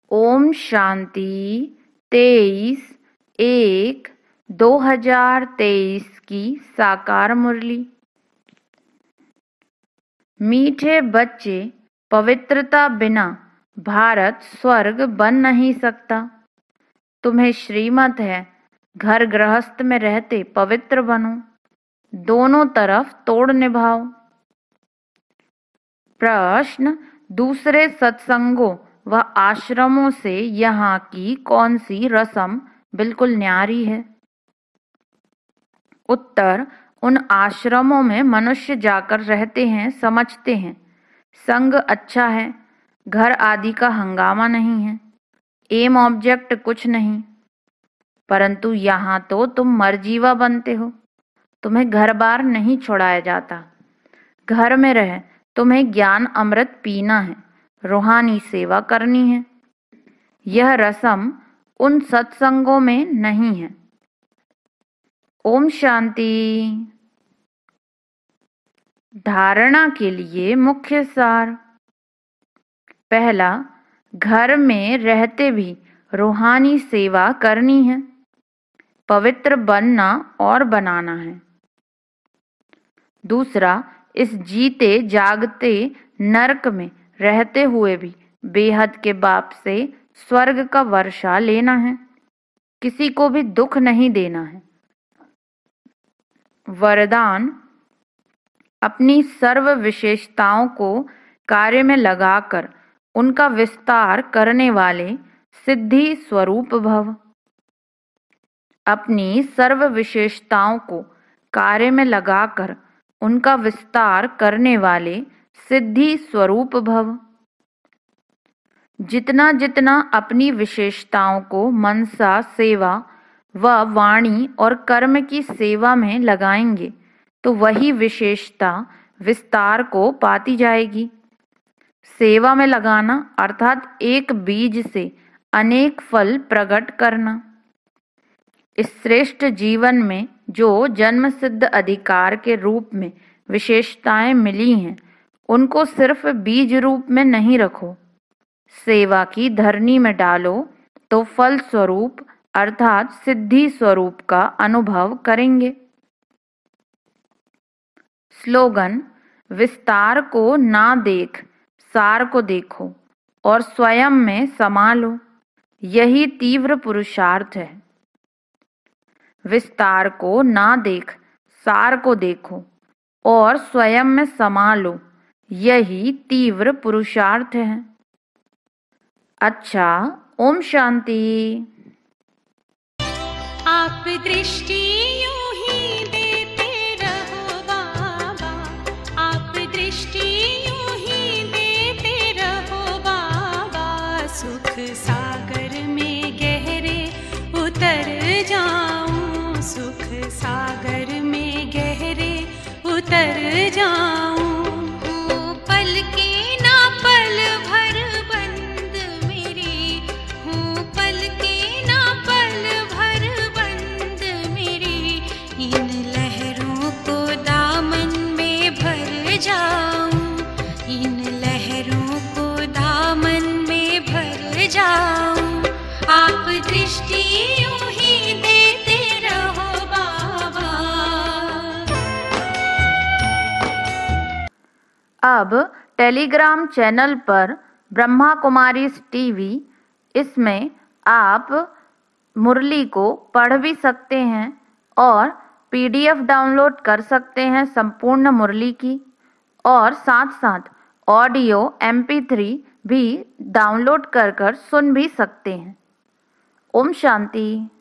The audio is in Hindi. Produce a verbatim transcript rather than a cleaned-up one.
ओम शांति तेईस एक दो हजार तेईस की साकार मुरली। मीठे बच्चे, पवित्रता बिना भारत स्वर्ग बन नहीं सकता। तुम्हें श्रीमत है, घर गृहस्थ में रहते पवित्र बनो, दोनों तरफ तोड़ निभाओ। प्रश्न, दूसरे सत्संगों व आश्रमों से यहाँ की कौन सी रस्म बिल्कुल न्यारी है? उत्तर, उन आश्रमों में मनुष्य जाकर रहते हैं, समझते हैं संग अच्छा है, घर आदि का हंगामा नहीं है, एम ऑब्जेक्ट कुछ नहीं। परंतु यहाँ तो तुम मरजीवा बनते हो, तुम्हें घर बार नहीं छोड़ाया जाता। घर में रह तुम्हें ज्ञान अमृत पीना है, रूहानी सेवा करनी है। यह रस्म उन सत्संगों में नहीं है। ओम शांति। धारणा के लिए मुख्य सार। पहला, घर में रहते भी रूहानी सेवा करनी है, पवित्र बनना और बनाना है। दूसरा, इस जीते जागते नरक में रहते हुए भी बेहद के बाप से स्वर्ग का वर्षा लेना है, किसी को भी दुख नहीं देना है। वरदान, अपनी सर्व विशेषताओं को कार्य में लगाकर उनका विस्तार करने वाले सिद्धि स्वरूप भव। अपनी सर्व विशेषताओं को कार्य में लगाकर उनका विस्तार करने वाले सिद्धि स्वरूप भव। जितना जितना अपनी विशेषताओं को मनसा सेवा व वाणी और कर्म की सेवा में लगाएंगे तो वही विशेषता विस्तार को पाती जाएगी। सेवा में लगाना अर्थात एक बीज से अनेक फल प्रकट करना। इस श्रेष्ठ जीवन में जो जन्म सिद्ध अधिकार के रूप में विशेषताएं मिली हैं, उनको सिर्फ बीज रूप में नहीं रखो, सेवा की धरनी में डालो तो फल स्वरूप अर्थात सिद्धि स्वरूप का अनुभव करेंगे। स्लोगन, विस्तार को ना देख सार को देखो और स्वयं में समा लो, यही तीव्र पुरुषार्थ है। विस्तार को ना देख सार को देखो और स्वयं में समा लो, यही तीव्र पुरुषार्थ है। अच्छा, ओम शांति। आप दृष्टि यूं ही देते रहो बाबा, आप दृष्टि यूं ही देते रहो बाबा, सुख सागर में गहरे उतर जाऊं, सुख सागर में गहरे उतर जाऊं। हूँ पल की ना पल भर बंद मेरी, हूँ पल की ना पल भर बंद मेरी, इन लहरों को दामन में भर जाऊं, इन लहरों को दामन में भर जाऊं। आप दृष्टि यूं ही देते रहो बाबा। अब टेलीग्राम चैनल पर ब्रह्मा कुमारीज टीवी, इसमें आप मुरली को पढ़ भी सकते हैं और पीडीएफ डाउनलोड कर सकते हैं संपूर्ण मुरली की, और साथ साथ ऑडियो एम पी थ्री भी डाउनलोड कर कर सुन भी सकते हैं। ओम शांति।